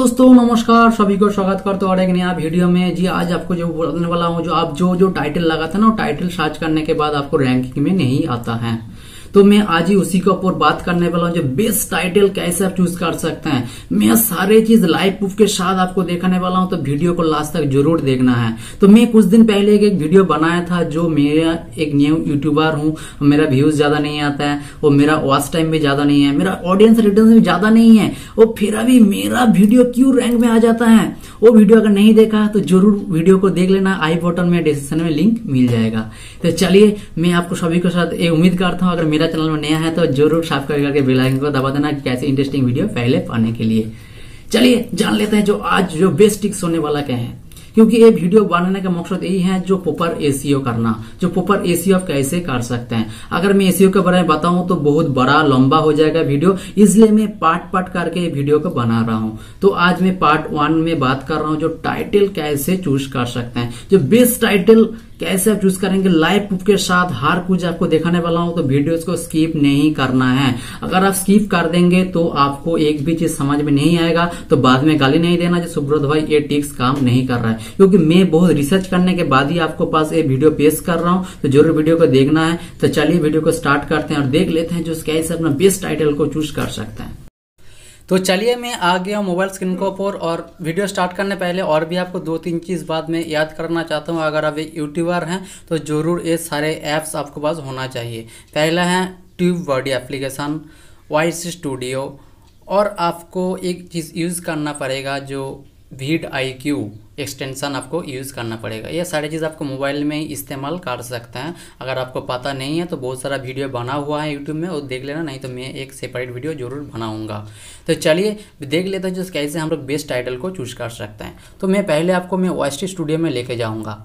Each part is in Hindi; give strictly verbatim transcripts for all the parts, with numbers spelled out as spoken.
दोस्तों नमस्कार, सभी को स्वागत करते और एक नया वीडियो में। जी आज आपको जो बोलने वाला हूँ, जो आप जो जो टाइटल लगा था ना, वो टाइटल सर्च करने के बाद आपको रैंकिंग में नहीं आता है, तो मैं आज ही उसी के ऊपर बात करने वाला हूँ। जो बेस्ट टाइटल कैसे आप चूज कर सकते हैं, मैं सारे चीज लाइव प्रूफ के साथ आपको दिखाने वाला हूँ, तो वीडियो को लास्ट तक जरूर देखना है। तो मैं कुछ दिन पहले एक वीडियो बनाया था, जो मेरा एक न्यू यूट्यूबर हूँ, मेरा व्यूज ज्यादा नहीं आता है और मेरा वॉच टाइम भी ज्यादा नहीं है, मेरा ऑडियंस रिटर्न भी ज्यादा नहीं है, और फिर अभी मेरा वीडियो क्यों रैंक में आ जाता है। वो वीडियो अगर नहीं देखा तो जरूर वीडियो को देख लेना, आई बटन में डिस्क्रिप्शन में लिंक मिल जाएगा। तो चलिए मैं आपको सभी के साथ ये उम्मीद करता हूँ, अगर मेरा चैनल में नया है तो जरूर सब्सक्राइब करके बेल आइकन को दबा देना, कैसे इंटरेस्टिंग वीडियो पहले पाने के लिए। चलिए जान लेते हैं जो आज जो बेस्ट टिप्स होने वाला क्या है, क्योंकि ये वीडियो बनाने का मकसद यही है, जो प्रॉपर एसीओ करना, जो प्रॉपर एसीओ आप कैसे कर सकते हैं। अगर मैं एसीओ के बारे में बताऊं तो बहुत बड़ा लंबा हो जाएगा वीडियो, इसलिए मैं पार्ट पार्ट करके वीडियो को बना रहा हूं। तो आज मैं पार्ट वन में बात कर रहा हूं, जो टाइटल कैसे चूज कर सकते हैं, जो बेस्ट टाइटल कैसे आप चूज करेंगे, लाइव प्रूफ के साथ हर कुछ आपको दिखाने वाला हूं। तो वीडियोस को स्किप नहीं करना है, अगर आप स्किप कर देंगे तो आपको एक भी चीज समझ में नहीं आएगा, तो बाद में गाली नहीं देना जो सुब्रत भाई ये टिप्स काम नहीं कर रहा है, क्योंकि मैं बहुत रिसर्च करने के बाद ही आपको पास ये वीडियो पेश कर रहा हूं, तो जरूर वीडियो को देखना है। तो चलिए वीडियो को स्टार्ट करते हैं और देख लेते हैं जो कैसे अपना बेस्ट टाइटल को चूज कर सकते हैं। तो चलिए मैं आ गया मोबाइल स्क्रीन के ऊपर, और वीडियो स्टार्ट करने पहले और भी आपको दो तीन चीज़ बात में याद करना चाहता हूँ। अगर आप एक यूट्यूबर हैं तो ज़रूर ये सारे ऐप्स आपके पास होना चाहिए। पहला है TubeBuddy application, voice studio, और आपको एक चीज़ यूज़ करना पड़ेगा जो वीड आई क्यू एक्सटेंशन आपको यूज़ करना पड़ेगा। ये सारी चीज़ आपको मोबाइल में ही इस्तेमाल कर सकते हैं। अगर आपको पता नहीं है तो बहुत सारा वीडियो बना हुआ है यूट्यूब में, वो देख लेना, नहीं तो मैं एक सेपरेट वीडियो जरूर बनाऊंगा। तो चलिए देख लेते हैं जो कैसे हम लोग बेस्ट टाइटल को चूज कर सकते हैं। तो मैं पहले आपको मैं वॉइस स्टूडियो में लेके जाऊँगा,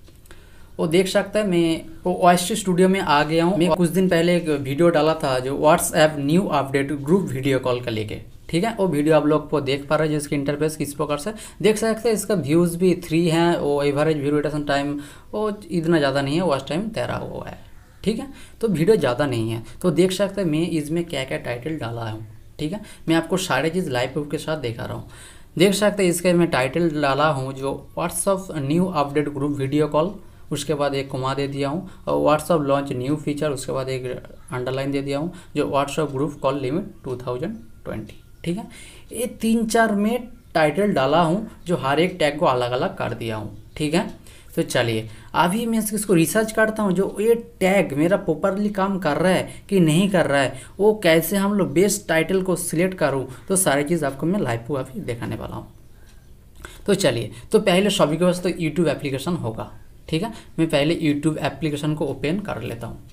वो देख सकता है मैं वो वॉइस स्टूडियो में आ गया हूँ। मैं कुछ दिन पहले एक वीडियो डाला था जो WhatsApp new update group video call का लेके, ठीक है। वो वीडियो आप लोग को देख पा रहे हैं, जिसकी इंटरफेस किस प्रकार से देख सकते हैं। इसका व्यूज़ भी थ्री हैं, वो एवरेज व्यू रोटेशन टाइम वो इतना ज़्यादा नहीं है, वॉच टाइम तेरह हुआ है, ठीक है। तो वीडियो ज़्यादा नहीं है, तो देख सकते हैं मैं इसमें क्या क्या टाइटल डाला हूँ, ठीक है। मैं आपको सारी चीज़ लाइव प्रूफ के साथ दिखा रहा हूँ। देख सकते हैं इसके मैं टाइटल डाला हूँ जो WhatsApp new update group video call, उसके बाद एक कोमा दे दिया हूँ, और व्हाट्सअप लॉन्च न्यू फीचर, उसके बाद एक अंडरलाइन दे दिया हूँ, जो WhatsApp group call limit two thousand twenty, ठीक है। ये तीन चार में टाइटल डाला हूँ, जो हर एक टैग को अलग अलग कर दिया हूँ, ठीक है। तो चलिए अभी मैं इसको रिसर्च करता हूँ, जो ये टैग मेरा प्रॉपरली काम कर रहा है कि नहीं कर रहा है, वो कैसे हम लोग बेस्ट टाइटल को सिलेक्ट करूँ, तो सारी चीज़ आपको मैं लाइव को अभी दिखाने वाला हूँ। तो चलिए, तो पहले सभी के पास तो यूट्यूब एप्लीकेशन होगा, ठीक है। मैं पहले यूट्यूब एप्लीकेशन को ओपन कर लेता हूँ।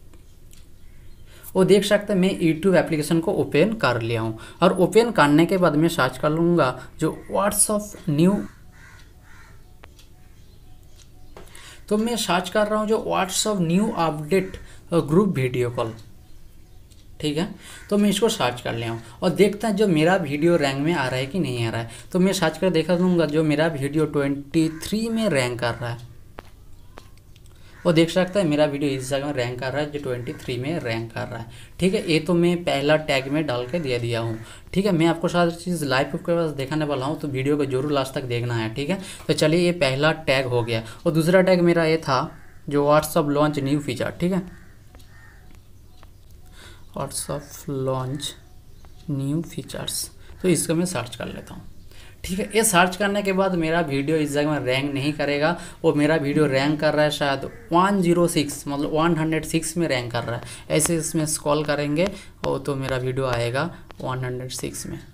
वो देख सकते हैं मैं यूट्यूब एप्लीकेशन को ओपन कर लिया हूँ, और ओपन करने के बाद मैं सर्च कर लूँगा जो व्हाट्सएप न्यू, तो मैं सर्च कर रहा हूँ जो WhatsApp new update group video call, ठीक है। तो मैं इसको सर्च कर लिया हूँ और देखते हैं जो मेरा वीडियो रैंक में आ रहा है कि नहीं आ रहा है। तो मैं सर्च कर देखा दूँगा जो मेरा वीडियो ट्वेंटी थ्री में रैंक कर रहा है, वो देख सकता है मेरा वीडियो इस जगह में रैंक कर रहा है, जो ट्वेंटी थ्री में रैंक कर रहा है, ठीक है। ये तो मैं पहला टैग में डाल के दे दिया हूँ, ठीक है। मैं आपको सारी चीज़ लाइव प्रूफ के पास दिखाने वाला हूँ, तो वीडियो को जरूर लास्ट तक देखना है, ठीक है। तो चलिए ये पहला टैग हो गया, और दूसरा टैग मेरा ये था जो व्हाट्सअप लॉन्च न्यू फीचर, ठीक है। व्हाट्सअप लॉन्च न्यू फीचर्स, तो इसको मैं सर्च कर लेता हूँ, ठीक है। ये सर्च करने के बाद मेरा वीडियो इस जगह में रैंक नहीं करेगा, वो मेरा वीडियो रैंक कर रहा है शायद वन ज़ीरो सिक्स, मतलब वन हंड्रेड सिक्स में रैंक कर रहा है। ऐसे इसमें स्क्रॉल करेंगे और तो मेरा वीडियो आएगा वन हंड्रेड सिक्स में,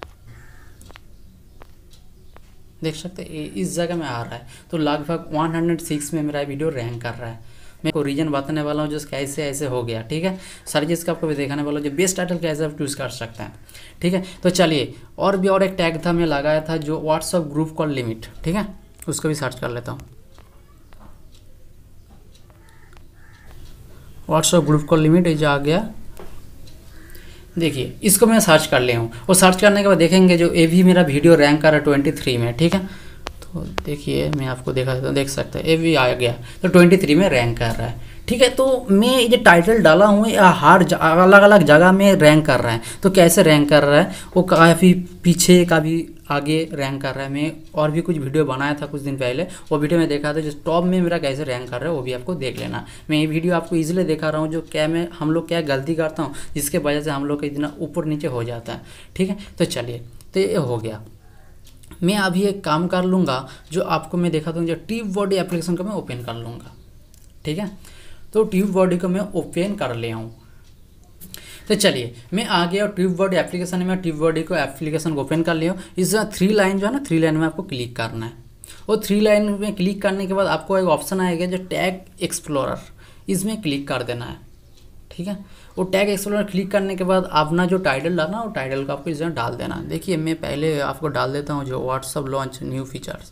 देख सकते हैं इस जगह में आ रहा है। तो लगभग वन हंड्रेड सिक्स में मेरा वीडियो रैंक कर रहा है। मैं को रीजन बताने वाला हूँ जो कैसे ऐसे हो गया, ठीक है। सारी चीज़ का आपको भी दिखाने वाला हूँ जो बेस्ट टाइटल कैसे आप चूज़ कर सकते हैं, ठीक है। तो चलिए और भी और एक टैग था मैं लगाया था जो व्हाट्सअप ग्रुप कॉल लिमिट, ठीक है, उसको भी सर्च कर लेता हूँ। व्हाट्सअप ग्रुप कॉल लिमिट ये जो आ गया, देखिए इसको मैं सर्च कर लिया हूँ, और सर्च करने के बाद देखेंगे जो ये भी मेरा वीडियो रैंक कर रहा है ट्वेंटी थ्री में, ठीक है। तो देखिए मैं आपको देखा देता हूँ, देख सकते हैं ये भी आ गया, तो ट्वेंटी थ्री में रैंक कर रहा है, ठीक है। तो मैं ये टाइटल डाला हूँ हर अलग अलग जगह में रैंक कर रहा है। तो कैसे रैंक कर रहा है, वो काफ़ी पीछे, कभी आगे रैंक कर रहा है। मैं और भी कुछ वीडियो बनाया था कुछ दिन पहले, वो वीडियो में देखा था जो टॉप में मेरा कैसे रैंक कर रहा है, वो भी आपको देख लेना। मैं ये वीडियो आपको इजीली दिखा रहा हूँ जो क्या मैं हम लोग क्या गलती करता हूँ जिसके वजह से हम लोग का इतना ऊपर नीचे हो जाता है। ठीक है, तो चलिए, तो ये हो गया। मैं अभी एक काम कर लूँगा जो आपको मैं देखा दूँ, जो ट्यूब बॉडी एप्लीकेशन को मैं ओपन कर लूँगा। ठीक है, तो ट्यूब बॉडी को मैं ओपन कर ले आऊँ। तो चलिए मैं आ गया ट्यूब बॉडी एप्लीकेशन में, ट्यूब बॉडी को एप्लीकेशन को ओपन कर लिया। इस थ्री लाइन जो है ना, थ्री लाइन में आपको क्लिक करना है। और थ्री लाइन में क्लिक करने के बाद आपको एक ऑप्शन आएगा जो टैग एक्सप्लोरर, इसमें क्लिक कर देना है। ठीक है, वो टैग एक्सप्लोरर क्लिक करने के बाद अपना जो टाइटल डालना, वो टाइटल को आपको इसमें डाल देना। देखिए मैं पहले आपको डाल देता हूँ जो व्हाट्सअप लॉन्च न्यू फीचर्स,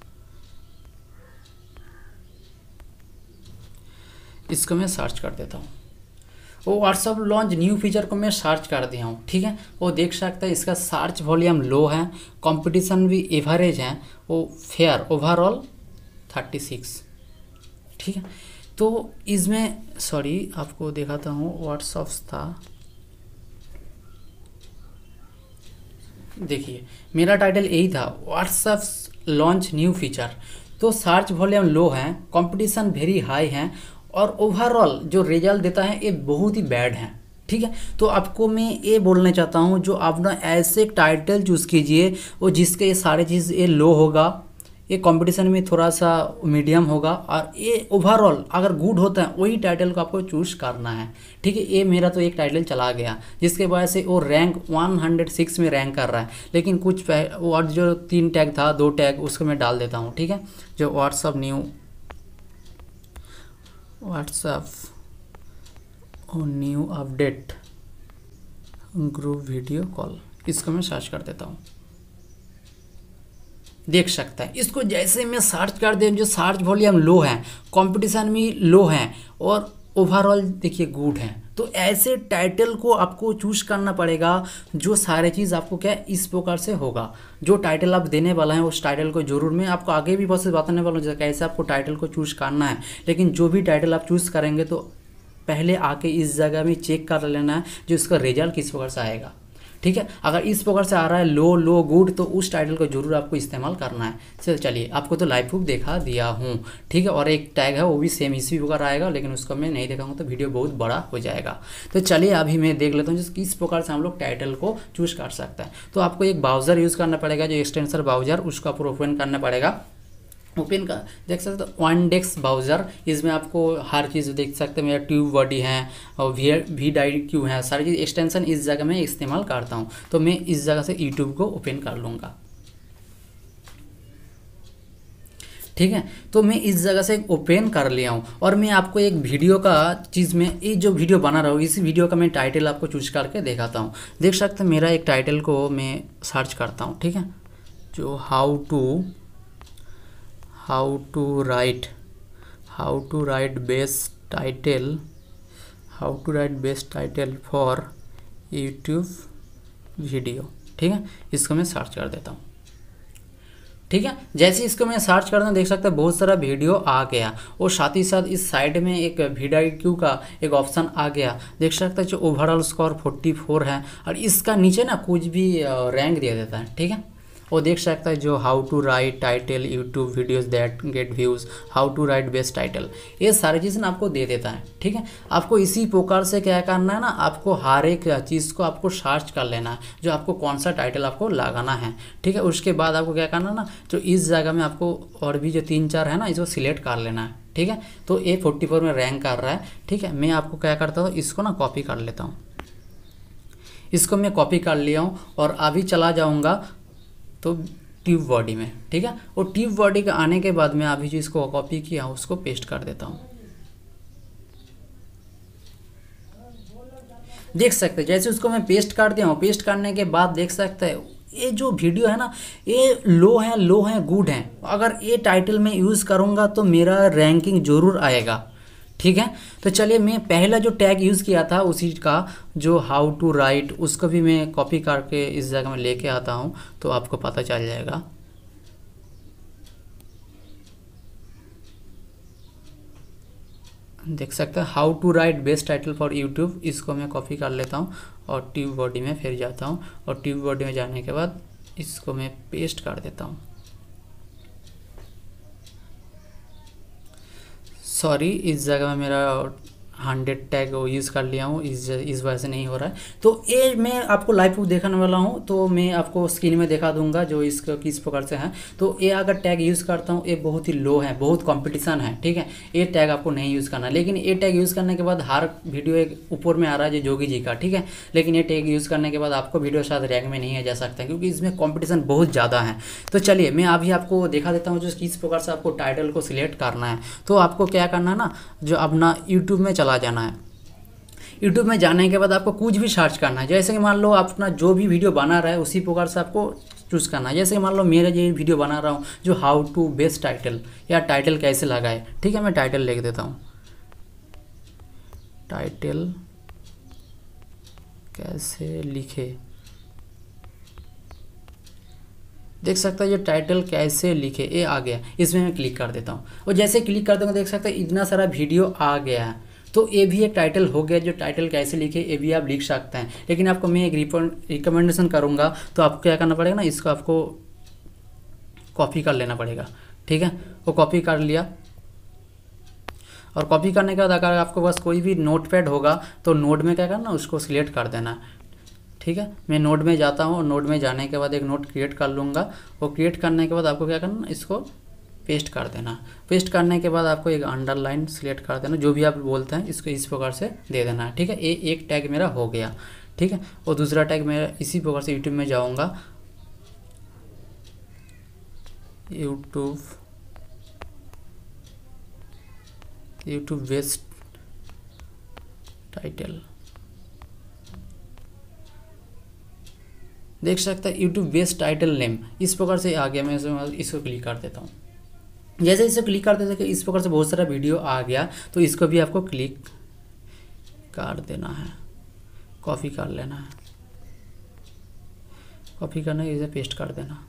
इसको मैं सर्च कर देता हूँ। वो व्हाट्सअप लॉन्च न्यू फीचर को मैं सर्च कर दिया हूँ। ठीक है, वो देख सकता है इसका सर्च वॉल्यूम लो है, कंपटीशन भी एवरेज है, वो फेयर ओवरऑल थर्टी सिक्स। ठीक है, तो इसमें सॉरी आपको दिखाता हूँ, व्हाट्सअप था, देखिए मेरा टाइटल यही था, व्हाट्सअप लॉन्च न्यू फीचर। तो सर्च वॉल्यूम लो है, कंपटीशन वेरी हाई है, और ओवरऑल जो रिजल्ट देता है ये बहुत ही बैड है। ठीक है, तो आपको मैं ये बोलना चाहता हूँ जो आप ना ऐसे टाइटल चूज़ कीजिए वो जिसके ये सारे चीज़ ये लो होगा, ये कंपटीशन में थोड़ा सा मीडियम होगा, और ये ओवरऑल अगर गुड होता है वही टाइटल को आपको चूज़ करना है। ठीक है, ये मेरा तो एक टाइटल चला गया जिसके वजह से वो रैंक वन हंड्रेड सिक्स में रैंक कर रहा है। लेकिन कुछ और जो तीन टैग था, दो टैग, उसको मैं डाल देता हूँ। ठीक है, जो WhatsApp new WhatsApp new update group video call, इसको मैं सर्च कर देता हूँ। देख सकता है इसको जैसे मैं सर्च कर दे, जो सर्च वॉल्यूम लो है, कंपटीशन भी लो है, और ओवरऑल देखिए गुड है। तो ऐसे टाइटल को आपको चूज करना पड़ेगा जो सारे चीज़ आपको क्या इस प्रकार से होगा। जो टाइटल आप देने वाला है उस टाइटल को जरूर, मैं आपको आगे भी बहुत से बताने वाला हूँ जैसे कैसे आपको टाइटल को चूज करना है। लेकिन जो भी टाइटल आप चूज़ करेंगे तो पहले आके इस जगह में चेक कर लेना है जो इसका रिजल्ट किस प्रकार से आएगा। ठीक है, अगर इस प्रकार से आ रहा है लो लो गुड, तो उस टाइटल को जरूर आपको इस्तेमाल करना है। चल चलिए, आपको तो लाइव प्रूफ दिखा दिया हूँ। ठीक है, और एक टैग है वो भी सेम इसी प्रकार आएगा, लेकिन उसको मैं नहीं दिखाऊंगा तो वीडियो बहुत बड़ा हो जाएगा। तो चलिए अभी मैं देख लेता हूँ जिस किस प्रकार से हम लोग टाइटल को चूज कर सकते हैं। तो आपको एक ब्राउजर यूज़ करना पड़ेगा, जो एक्सटेंसर ब्राउजर, उसको आपको ओपन करना पड़ेगा। ओपन का देख सकते हो वाइंडेक्स ब्राउज़र, इसमें आपको हर चीज़ देख सकते हैं। मेरा ट्यूब बॉडी है और वी वी डाई क्यू है, सारी चीज़ एक्सटेंशन इस जगह में इस्तेमाल करता हूँ। तो मैं इस जगह से यूट्यूब को ओपन कर लूँगा। ठीक है, तो मैं इस जगह से ओपन कर लिया हूँ, और मैं आपको एक वीडियो का चीज़ में ये जो वीडियो बना रहा हूँ, इसी वीडियो का मैं टाइटल आपको चूज करके दिखाता हूँ। देख सकते हैं मेरा एक टाइटल को मैं सर्च करता हूँ। ठीक है, जो how to how to write how to write best title how to write best title for YouTube video. ठीक है, इसको मैं सर्च कर देता हूँ। ठीक है, जैसे इसको मैं सर्च करता हूँ देख सकते हैं बहुत सारा वीडियो आ गया, और साथ ही साथ इस साइड में एक वीडियो का एक ऑप्शन आ गया। देख सकते हैं जो ओवरऑल स्कोर फोर्टी फोर है, और इसका नीचे ना कुछ भी रैंक दे देता है। ठीक है, वो देख सकता है जो how to write title YouTube videos that get views, how to write best title, ये सारी चीज़ें ना आपको दे देता है। ठीक है, आपको इसी प्रकार से क्या करना है ना, आपको हर एक चीज़ को आपको सर्च कर लेना है जो आपको कौन सा टाइटल आपको लगाना है। ठीक है, उसके बाद आपको क्या करना है ना, जो इस जगह में आपको और भी जो तीन चार है ना, इसको सिलेक्ट कर लेना है। ठीक है, तो ए फोर्टी फोर में रैंक कर रहा है। ठीक है, मैं आपको क्या करता हूँ, इसको ना कॉपी कर लेता हूँ। इसको मैं कॉपी कर लिया हूँ, और अभी चला जाऊँगा तो ट्यूब बॉडी में। ठीक है, और ट्यूब बॉडी के आने के बाद मैं अभी जो इसको कॉपी किया उसको पेस्ट कर देता हूँ। देख सकते हैं जैसे उसको मैं पेस्ट कर दिया हूँ, पेस्ट करने के बाद देख सकते हैं ये जो वीडियो है ना, ये लो है लो है गुड है। अगर ये टाइटल में यूज़ करूँगा तो मेरा रैंकिंग जरूर आएगा। ठीक है, तो चलिए मैं पहला जो टैग यूज़ किया था उसी का जो हाउ टू राइट, उसको भी मैं कॉपी करके इस जगह में लेके आता हूँ, तो आपको पता चल जाएगा। देख सकते हैं how to write best title for YouTube, इसको मैं कॉपी कर लेता हूँ और ट्यूब बॉडी में फिर जाता हूँ, और ट्यूब बॉडी में जाने के बाद इसको मैं पेस्ट कर देता हूँ। सॉरी, इस जगह में मेरा हंड्रेड टैग यूज़ कर लिया हूँ, इस इस वजह से नहीं हो रहा है। तो ये मैं आपको लाइव प्रूफ दिखाने वाला हूँ, तो मैं आपको स्क्रीन में दिखा दूंगा जो इसका किस प्रकार से है। तो ये अगर टैग यूज़ करता हूँ, ये बहुत ही लो है, बहुत कंपटीशन है, ठीक है। ये टैग आपको नहीं यूज़ करना, लेकिन ये टैग यूज़ करने के बाद हर वीडियो एक ऊपर में आ रहा है जो जोगी जी का, ठीक है। लेकिन ये टैग यूज़ करने के बाद आपको वीडियो शायद रैंक में नहीं आ जा सकता है, क्योंकि इसमें कॉम्पिटिशन बहुत ज़्यादा है। तो चलिए मैं अभी आपको दिखा देता हूँ जो किस प्रकार से आपको टाइटल को सिलेक्ट करना है। तो आपको क्या करना है ना, जो अपना यूट्यूब में चला जाना है। यूट्यूब में जाने के बाद आपको कुछ भी सर्च करना है, जैसे कि मान लो आप अपना जो भी वीडियो बना रहा है उसी प्रकार से आपको चूज़ करना है। जैसे कि मान लो मेरा ये वीडियो बना रहा हूँ जो हाउ टू बेस्ट टाइटल, या टाइटल कैसे लगाए, ठीक है। मैं टाइटल लिख देता हूँ, टाइटल कैसे लिखे। देख सकते हैं ये टाइटल कैसे लिखे, ये आ गया। इसमें मैं क्लिक कर देता हूँ, और जैसे क्लिक कर दूँगा देख सकते हैं इतना सारा वीडियो आ गया है। तो ये भी एक टाइटल हो गया, जो टाइटल कैसे लिखे ये भी आप लिख सकते हैं। लेकिन आपको मैं एक रिकमेंडेशन करूँगा, तो आपको क्या करना पड़ेगा ना, इसको आपको कॉपी कर लेना पड़ेगा, ठीक है। वो कॉपी कर लिया, और कॉपी करने के बाद अगर आपके पास कोई भी नोटपैड होगा तो नोट में क्या करना, उसको सिलेक्ट कर देना, ठीक है। मैं नोट में जाता हूँ, और नोट में जाने के बाद एक नोट क्रिएट कर लूँगा। वो क्रिएट करने के बाद आपको क्या करना, इसको पेस्ट कर देना। पेस्ट करने के बाद आपको एक अंडरलाइन सिलेक्ट कर देना, जो भी आप बोलते हैं इसको इस प्रकार से दे देना है, ठीक है। ये एक टैग मेरा हो गया, ठीक है। और दूसरा टैग मेरा इसी प्रकार से यूट्यूब में जाऊंगा, यूट्यूब यूट्यूब बेस्ट टाइटल, देख सकते हैं यूट्यूब बेस्ट टाइटल नेम, इस प्रकार से आ गया। मैं इसको क्लिक कर देता हूँ। जैसे इसे क्लिक कर देते हैं इस प्रकार से बहुत सारा वीडियो आ गया, तो इसको भी आपको क्लिक कर देना है, कॉपी कर लेना है, कॉपी करना है, इसे पेस्ट कर देना।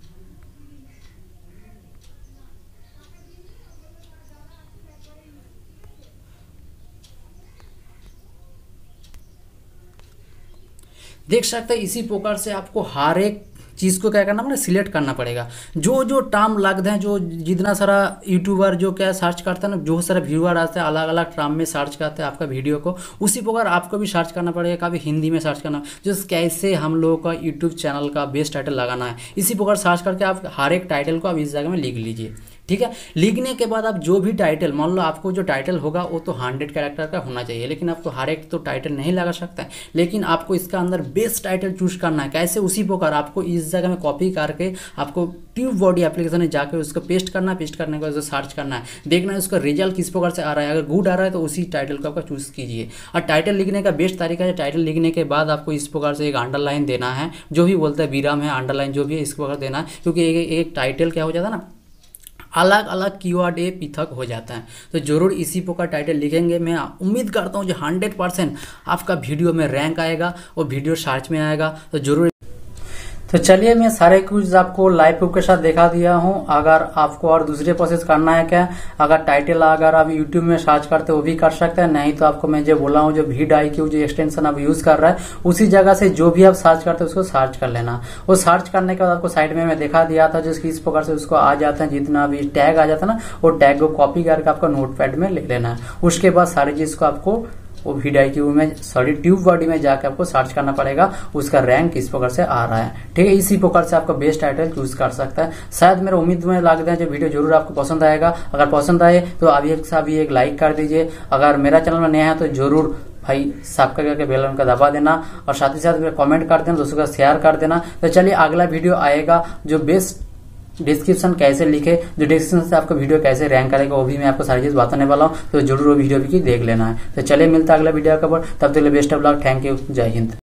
देख सकते हैं इसी प्रकार से आपको हर एक चीज़ को क्या करना पड़ेगा, सिलेक्ट करना पड़ेगा। जो जो टर्म लगते हैं, जो जितना सारा यूट्यूबर जो क्या सर्च करता है ना, जो सारा व्यूअर आते हैं अलग अलग टर्म में सर्च करते हैं आपका वीडियो को, उसी प्रकार आपको भी सर्च करना पड़ेगा, कभी हिंदी में सर्च करना, जो कैसे हम लोगों का यूट्यूब चैनल का बेस्ट टाइटल लगाना है। इसी प्रकार सर्च करके आप हर एक टाइटल को आप इस जगह में लिख लीजिए, ठीक है। लिखने के बाद आप जो भी टाइटल, मान लो आपको जो टाइटल होगा वो तो हंड्रेड कैरेक्टर का होना चाहिए, लेकिन आपको हर एक तो टाइटल नहीं लगा सकता है, लेकिन आपको इसका अंदर बेस्ट टाइटल चूज करना है। कैसे, उसी प्रकार आपको इस जगह में कॉपी करके आपको ट्यूब बॉडी एप्लीकेशन में जाकर उसको पेस्ट करना, पेस्ट करने के बाद सर्च करना है, देखना है उसका रिजल्ट किस प्रकार से आ रहा है। अगर गुड आ रहा है तो उसी टाइटल को आपका चूज कीजिए। और टाइटल लिखने का बेस्ट तरीका है, टाइटल लिखने के बाद आपको इस प्रकार से एक अंडरलाइन देना है, जो भी बोलता है विराम है, अंडरलाइन जो भी है इस प्रकार देना है, क्योंकि एक, एक टाइटल क्या हो जाता है ना, अलग अलग कीवर्ड ये पृथक हो जाता है। तो जरूर इसी प्रकार टाइटल लिखेंगे। मैं उम्मीद करता हूँ जो हंड्रेड परसेंट आपका वीडियो में रैंक आएगा और वीडियो सर्च में आएगा। तो जरूर तो चलिए मैं सारे कुछ आपको लाइव प्रूफ के साथ दिखा दिया हूं। अगर आपको और दूसरे प्रोसेस करना है क्या, अगर टाइटल अगर आप यूट्यूब में सर्च करते हो वो भी कर सकते हैं, नहीं तो आपको मैं जो बोला हूं जो वीड आई क्यू जो एक्सटेंशन आप यूज कर रहा है उसी जगह से जो भी आप सर्च करते हो उसको सर्च कर लेना। वो सर्च करने के बाद आपको साइड में मैं दिखा दिया था जिसकी इस प्रकार से उसको आ जाता है, जितना भी टैग आ जाता है ना वो टैग को कॉपी करके आपको नोटपैड में लिख लेना है। उसके बाद सारी चीज को आपको वो वीडियो में सॉरी ट्यूब बॉडी में जाकर आपको सर्च करना पड़ेगा, उसका रैंक किस प्रकार से आ रहा है। ठीक है, इसी प्रकार से आपका बेस्ट टाइटल चूज कर सकता है। शायद मेरा उम्मीद में लगता है जो वीडियो जरूर आपको पसंद आएगा। अगर पसंद आए तो अभी एक अभी एक लाइक कर दीजिए। अगर मेरा चैनल में नया है तो जरूर भाई सब्सक्राइब करके बेल आइकन का दबा देना और साथ ही साथ कमेंट कर देना, दोस्तों का शेयर कर देना। तो चलिए अगला वीडियो आएगा जो बेस्ट डिस्क्रिप्शन कैसे लिखे, जो डिस्क्रिप्शन से आपका वीडियो कैसे रैंक करेगा वो भी मैं आपको सारी चीज बताने वाला हूँ। तो जरूर वो वीडियो भी देख लेना है। तो चलिए मिलता है अगला वीडियो का, तब तक best of luck, thank you, जय हिंद।